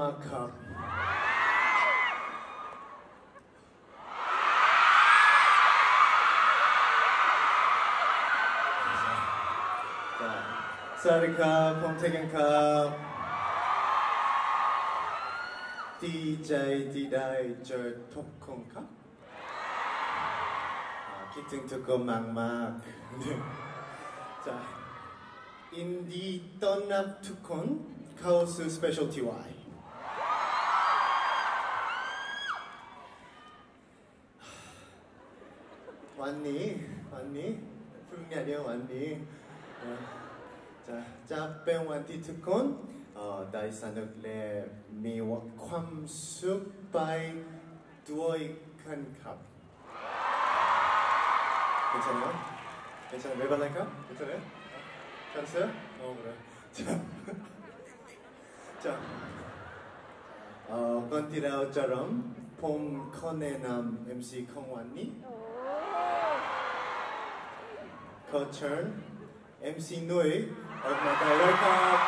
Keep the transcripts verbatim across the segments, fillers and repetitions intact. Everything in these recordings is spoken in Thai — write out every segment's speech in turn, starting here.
ากครับสวัสดีครับผมเทกันครับดีใจที่ได้เจอทุกคนครับคิดถึงทุกคนมากมากจะยินดีต้อนรับทุกคนเข้าสู่ Special ที วาย วันนี้วันนี้พรุ่งนี้เดียววันนี้จะจะเป็นวันที่ทุกคนได้สนุกและมีความสุขไปด้วยกันครับเป็นไงบ้างเป็นไงไม่เป็นไรครับเป็นไง잘했어요? 어 그래. 자, 자, 어, 건티라우처럼 봄 컨에남 엠씨 콩완니, 커처 엠씨 누이, 얼마나 웰컴.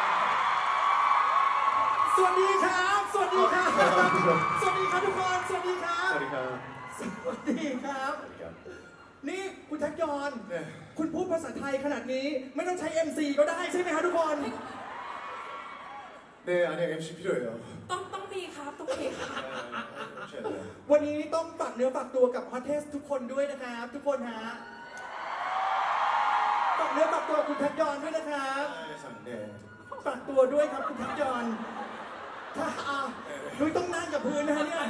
สวัสดีครับสวัสดีครับสวัสดีครับทุกคนสวัสดีครับสวัสดีครับสวัสดีครับนี่คุณทักยอนคุณพูดภาษาไทยขนาดนี้ไม่ต้องใช้ เอ็ม ซี ก็ได้ใช่ไหมครับทุกคน 네 아니요 엠씨 필요해요 ต้องต้องมีครับต้องมีครับวันนี้ต้องฝากเนื้อฝากตัวกับฮอตเทสทุกคนด้วยนะครับทุกคนฮะฝากเนื้อฝากตัวคุณทักยอนด้วยนะครับฝากตัวด้วยครับคุณทักยอนถ้าอ่านุ้ยต้องนั่งกับพื้นนะฮะเนี่ย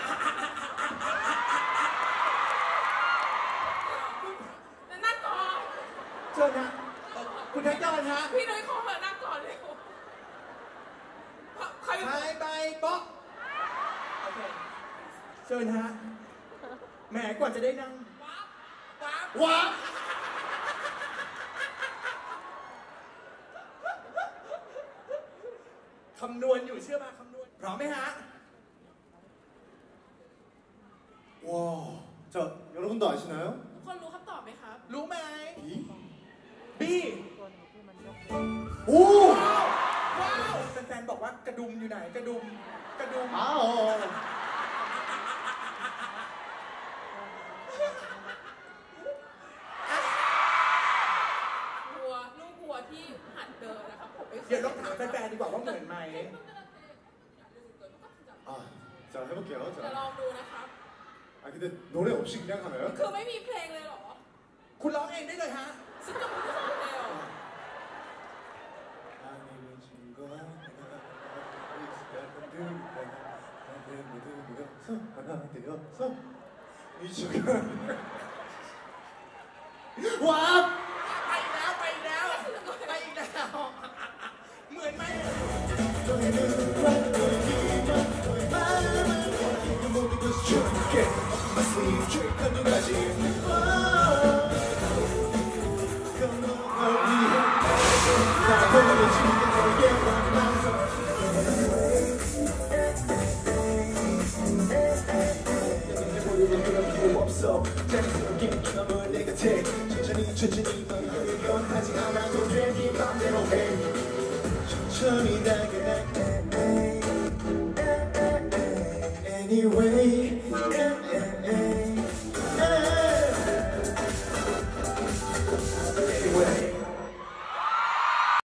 เชิญนะคุณทักยอนฮะพี่นุ้ยขอเปิดนั่งก่อนเร็วใครไปไปป๊อกโอเคเชิญฮะแหมกว่าจะได้นั่งว้าวว้าวคำนวณอยู่เชื่อมาคำนวณพร้อมไหมฮะว้าว자 여러분도 아시나요? คนรู้คำตอบไหมครับรู้ไหมB B โอ้ว้าวแฟนๆบอกว่ากระดุมอยู่ไหนกระดุมกระดุมอ้าววัวลูกวัวที่หัดเดินนะครับผมเดี๋ยวลองถามแฟนๆดีกว่าว่าเหมือนไหมอ่า자 해볼게요 자 จะลองดูนะครับ 아 근데 노래 없이 그냥 하나요? คือไม่มีเพลงเลยเหรอคุณร้องเองได้เลยฮะซึ่งจะไม่ได้ร้องเลยเหรอ 하나 되어서 이 시간 와 ไปแล้วไปแล้วไปแล้วเหมือนไหม 천천히 달